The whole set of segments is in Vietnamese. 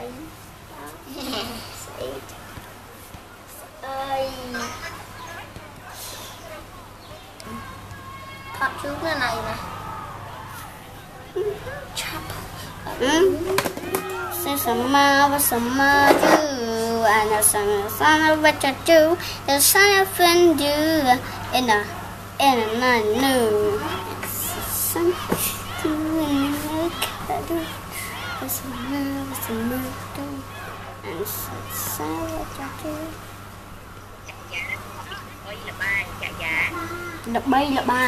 ơi thật trước cái này nè sẽ sớm mà chứ anh là sáng và chặt chú the sun friend you in a night new sun to look at you sớm mà tu anh sáng và chặt chú đập bay là ba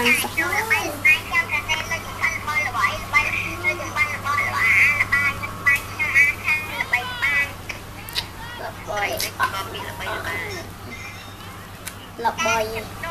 lập bòi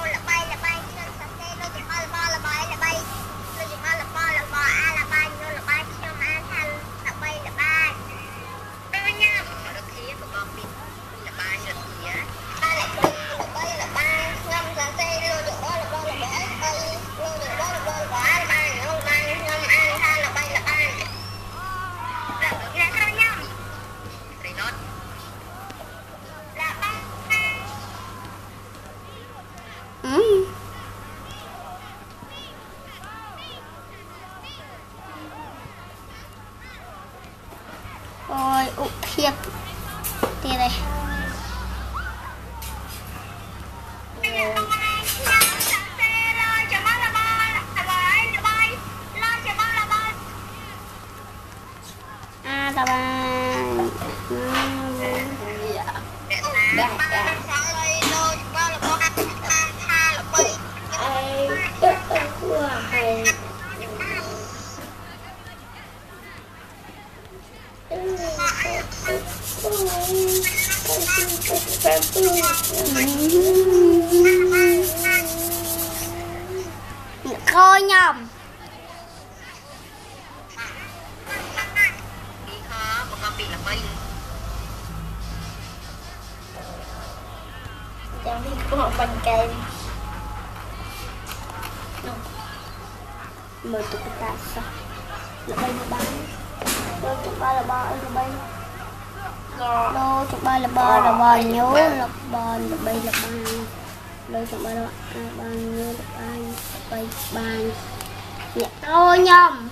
ôi ụ khiếp thì đây là bạn coi nhầm chẳng biết có một bánh cây mở tụi ta sao là bay nó bán đôi chục ba là ba là bay đôi chục ba là ba nhớ là ba là bay là ba đôi chục ba là ba nhớ là ba bay ba dạ thôi nhầm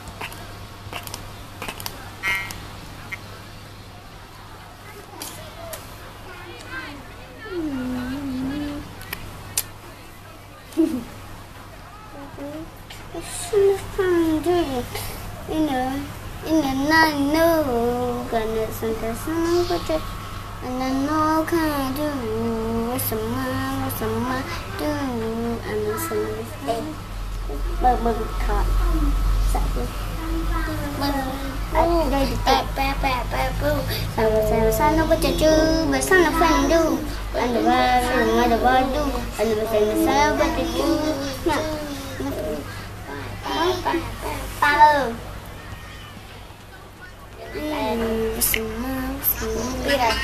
in a night no gonna Santa Sun but and I know can do some do and some bơ thọt sợ anh đây thì pe sao nó có chứ mà sao nó phanh du anh được ba du anh được sao có chứ nè ba ơi đi đây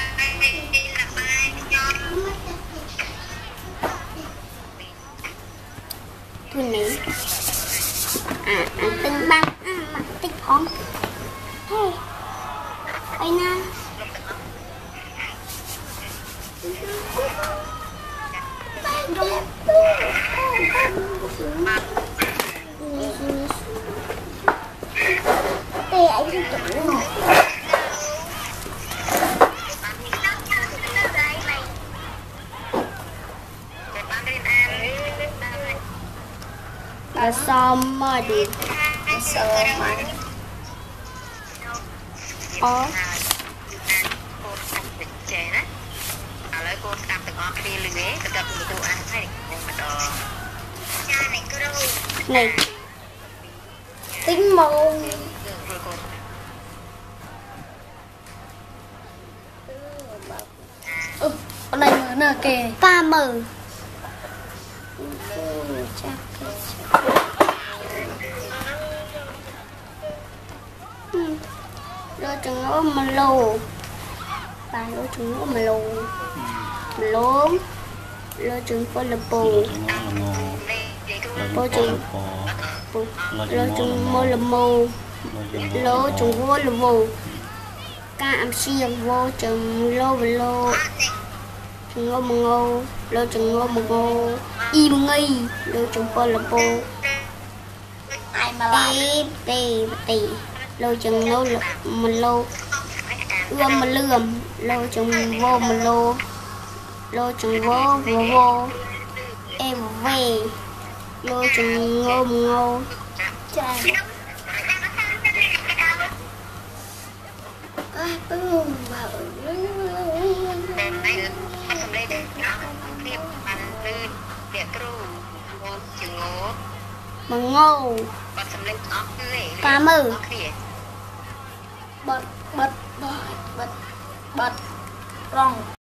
thôi nè ăn từng băng mặt tích không hey ai na đây anh đi tụi nó xong mà đi xong mà này tính môn con này mở nè kìa ba mở đôi chừng nó mà lù ba đôi chừng nó mà lù đôi chừng có là bù đôi chừng mô là mù đôi chừng vô là mù ca âm siêng vô chừng lô và lô chừng ngô mà ngô lô chừng ngô mà ngô y mà nghi lô chừng bô là bô tì lô chừng lô là mà lô ươm mà lươm lô chừng vô mà lô chừng vô vô em về lô chừng ngô mà ngô bằng ngô cá mư bật rong